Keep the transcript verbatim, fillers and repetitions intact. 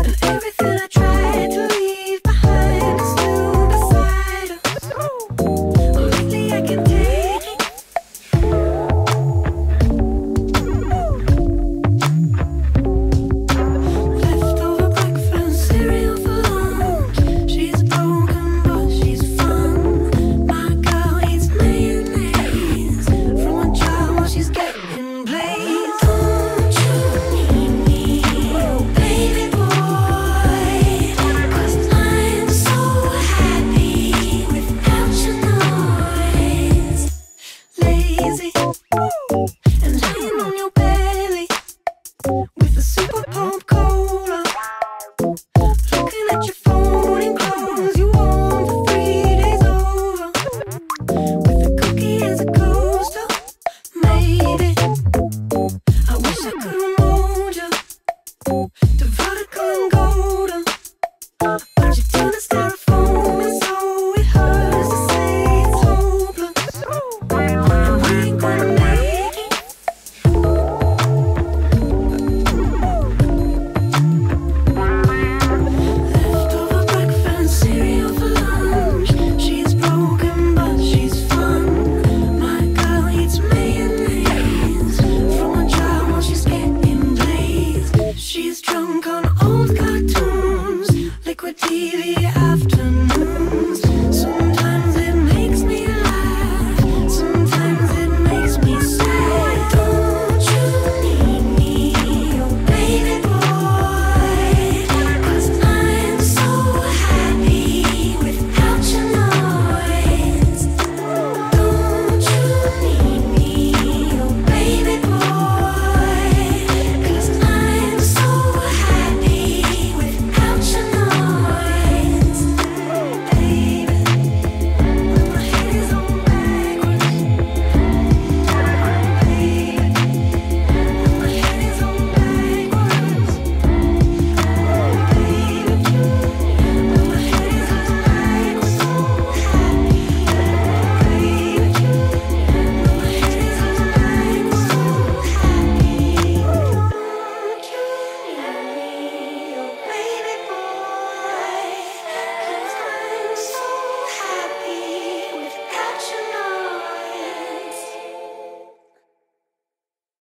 Everything I tried to leave behind is still beside her. Lately I can take it. Leftover breakfast, cereal for lunch. She's broken but she's fun. My girl eats mayonnaise from a jar while she's getting blazed. Don't you need me, baby boy? 'Cause I'm so happy without your noise. Lazy and lying on your belly with a super pump cola. Looking at your phone and clothes you want for three days over. With a cookie as a coaster, maybe. I wish I could mold you to vertical and golden, but you turn to styrofoam and so it hurts to say it's hopeless. And we ain't gonna make it. Leftover breakfast, cereal for lunch. She's broken but she's fun. My girl eats mayonnaise from a jar while she's getting blazed. She's drunk on old cartoons, liquid T V